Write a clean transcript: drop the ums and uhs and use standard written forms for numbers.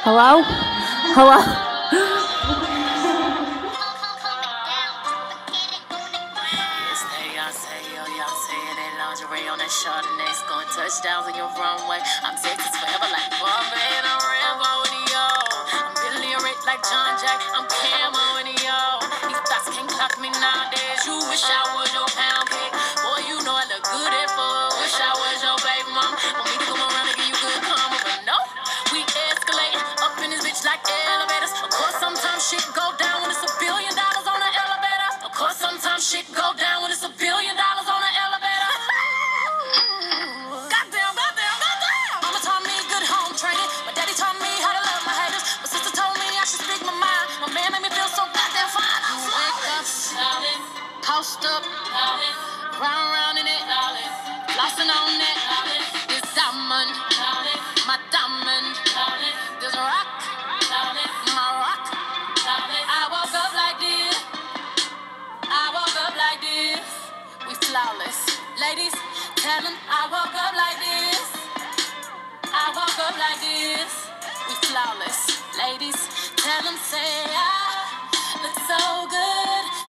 Hello? Hello? Lingerie on that Chardonnay, scoring touchdowns on your runway. I'm Texas forever like Barbie and I'm Rambo with yo. I'm Billy rich like John Jack, I'm Camo with yo. These thoughts can't clock me nowadays. You wish I was your pound cake. Boy, you know I look good at four. Wish I was your baby mom. Want me to come around and give you good karma, but no. We escalate up in this bitch like elevators. Of course, sometimes shit go down when it's $1 billion on the elevator. Of course, sometimes shit go down when it's $1 billion on the elevator. Mama taught me good home training. My daddy taught me how to love my haters. My sister told me I should speak my mind. My man made me feel so goddamn fine. You wake up, post up, round in it, flossing on it. This diamond, my diamond. This rock, my rock. I woke up like this. I woke up like this. We flawless. Ladies, tell them I woke up like this. I woke up like this. We flawless. Ladies, tell them say I